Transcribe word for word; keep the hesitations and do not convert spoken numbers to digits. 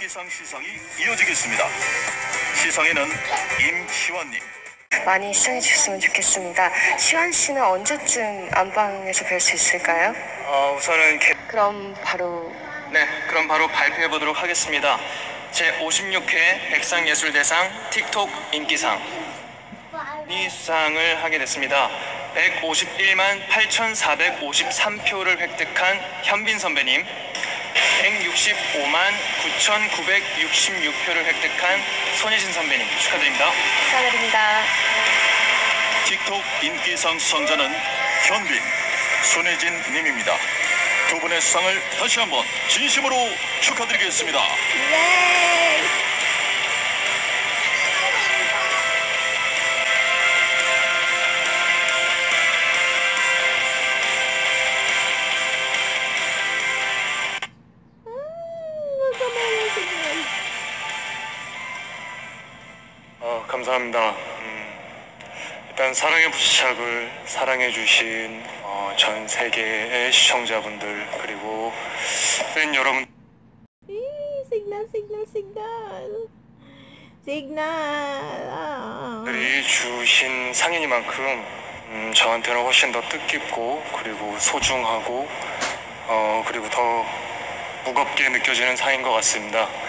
인기상 시상이 이어지겠습니다. 시상에는 임시완님 많이 시청해 주셨으면 좋겠습니다. 시완 씨는 언제쯤 안방에서 뵐 수 있을까요? 어, 우선은 개... 그럼 바로 네, 그럼 바로 발표해 보도록 하겠습니다. 제오십육 회 백상예술대상 틱톡 인기상 이 수상을 하게 됐습니다. 백오십일만 팔천사백오십삼 표를 획득한 현빈 선배님, 백육십오만 구천구백육십육 표를 획득한 손예진 선배님 축하드립니다. 축하드립니다. 틱톡 인기상 수상자는 현빈, 손예진 님입니다. 두 분의 수상을 다시 한번 진심으로 축하드리겠습니다. 예! 어, 감사합니다. 음, 일단 사랑의 부시착을 사랑해주신 어, 전 세계의 시청자분들 그리고 팬 여러분 Signal, signal, signal. Signal. 아. 들이 주신 상이니만큼 음, 저한테는 훨씬 더 뜻깊고 그리고 소중하고 어, 그리고 더 무겁게 느껴지는 상인 것 같습니다.